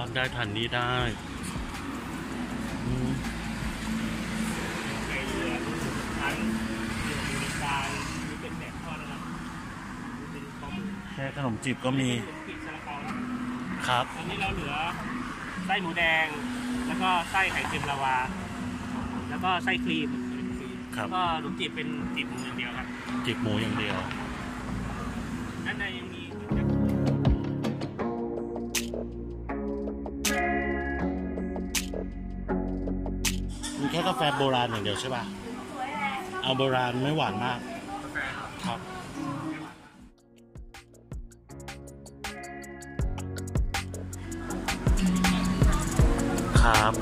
อดได้ทันนี้ได้ไก่เรือทั้งเรือมีการมีเป็นแบบทอดนะครับเป็นข้อมูลแค่ขนมจีบก็มีขนมจีบซาลาเปาครับตอนนี้เราเหลือไส้หมูแดงแล้วก็ไส้ไข่เค็มลาวาแล้วก็ไส้ครีมครับก็ขนมจีบเป็นจีบหมูอย่างเดียวครับจีบหมูอย่างเดียวด้านในยังมีแค่กาแฟโบราณอย่างเดียวใช่ป่ะเอาโบราณไม่หวานมากกาแฟครับครับ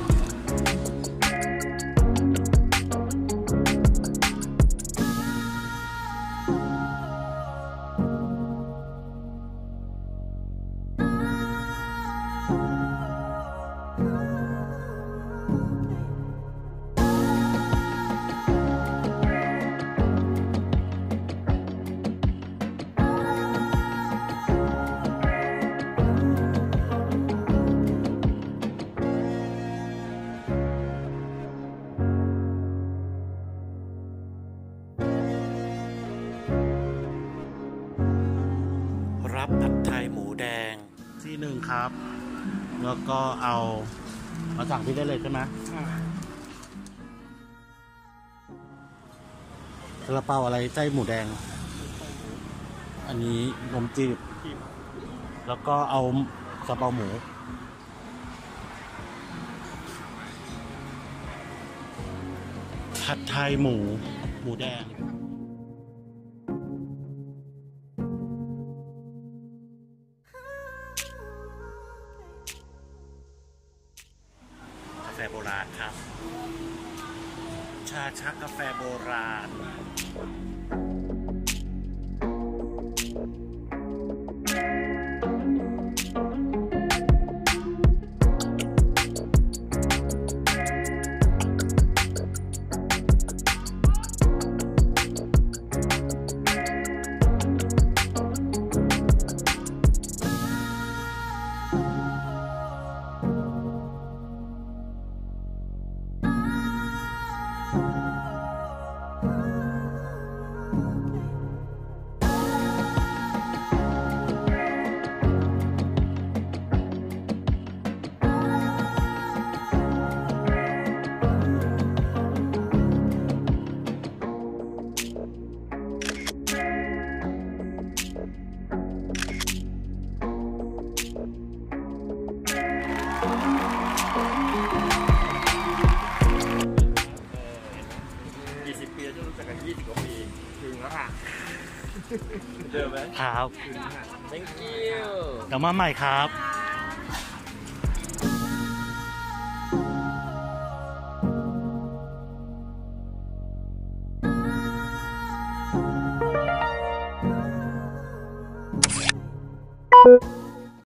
รับผัดไทยหมูแดงที่หนึ่งครับแล้วก็เอามาสั่งพี่ได้เลยใช่ไหมซาลาเปาอะไรไส้หมูแดงอันนี้นมจีบแล้วก็เอาซาลาเปาหมูผัดไทยหมูแดงกาแฟโบราณครับชาชักกาแฟโบราณ 20 ปีจะรู้จักกัน20 กว่าปีถึงแล้วค่ะเจอไหมครับ thank you เดี๋ยวมาใหม่ครับ